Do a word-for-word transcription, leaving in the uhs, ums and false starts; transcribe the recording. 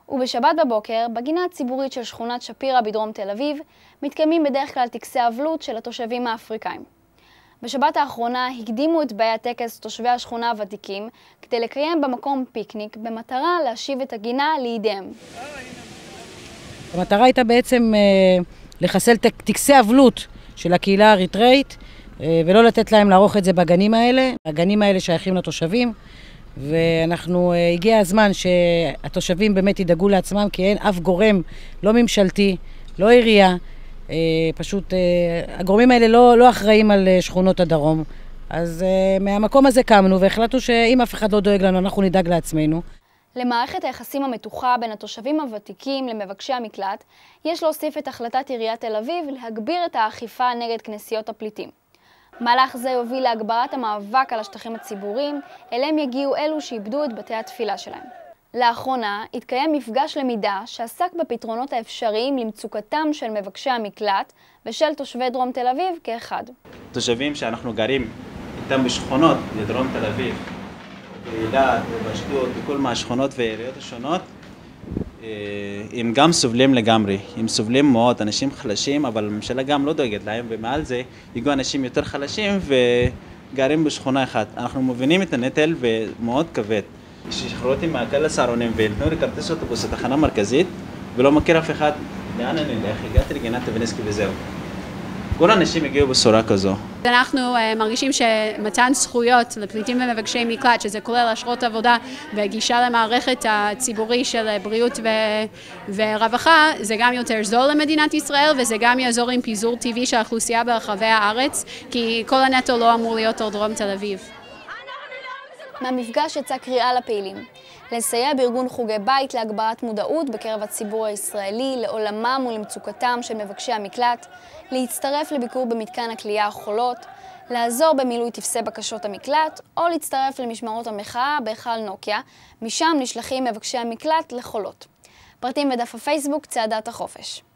ובשבת בבוקר, בגינה הציבורית של שכונת שפירא בדרום תל אביב, מתקיימים בדרך כלל טקסי אבלות של התושבים האפריקאים. בשבת האחרונה הקדימו את באי הטקס תושבי השכונה הוותיקים כדי לקיים במקום פיקניק במטרה להשיב את הגינה לידיהם. המטרה הייתה בעצם לחסל טקסי אבלות של הקהילה האריתראית ולא לתת להם לערוך את זה בגנים האלה. הגנים האלה שייכים לתושבים, ואנחנו, הגיע הזמן שהתושבים באמת ידאגו לעצמם, כי אין אף גורם, לא ממשלתי, לא עירייה, פשוט הגורמים האלה לא, לא אחראים על שכונות הדרום. אז מהמקום הזה קמנו והחלטנו שאם אף אחד לא דואג לנו, אנחנו נדאג לעצמנו. למערכת היחסים המתוחה בין התושבים הוותיקים למבקשי המקלט, יש להוסיף את החלטת עיריית תל אביב להגביר את האכיפה נגד כנסיות הפליטים. מהלך זה יוביל להגברת המאבק על השטחים הציבוריים, אליהם יגיעו אלו שאיבדו את בתי התפילה שלהם. לאחרונה התקיים מפגש למידה שעסק בפתרונות האפשריים למצוקתם של מבקשי המקלט ושל תושבי דרום תל אביב כאחד. תושבים שאנחנו גרים איתם בשכונות לדרום תל אביב, באילת, באשדוד, בכל מהשכונות והעיריות השונות, הם גם סובלים לגמרי, הם סובלים מאוד, אנשים חלשים, אבל הממשלה גם לא דואגת להם, ומעל זה יגעו אנשים יותר חלשים וגרים בשכונה אחת. אנחנו מבינים את הנטל ומאוד כבד. ששחררו אותי מהקל לסהרונים ונתנו לי כרטיס אוטובוס לתחנה מרכזית, ולא מכיר אף אחד. לאן אני אלך? הגעתי לגינת טבניסקי וזהו. כל האנשים הגיעו בסורה כזו. אנחנו uh, מרגישים שמתן זכויות לפליטים ומבקשי מקלט, שזה כולל אשרות עבודה וגישה למערכת הציבורי של בריאות ו- ורווחה, זה גם יותר זול למדינת ישראל, וזה גם יעזור עם פיזור טבעי של האוכלוסייה ברחבי הארץ, כי כל הנטו לא אמור להיות על דרום תל אביב. מהמפגש יצא קריאה לפעילים, לסייע בארגון חוגי בית להגברת מודעות בקרב הציבור הישראלי לעולמם ולמצוקתם של מבקשי המקלט, להצטרף לביקור במתקן הכלייה החולות, לעזור במילוי טפסי בקשות המקלט, או להצטרף למשמרות המחאה בהיכל נוקיה, משם נשלחים מבקשי המקלט לחולות. פרטים בדף הפייסבוק צעדת החופש.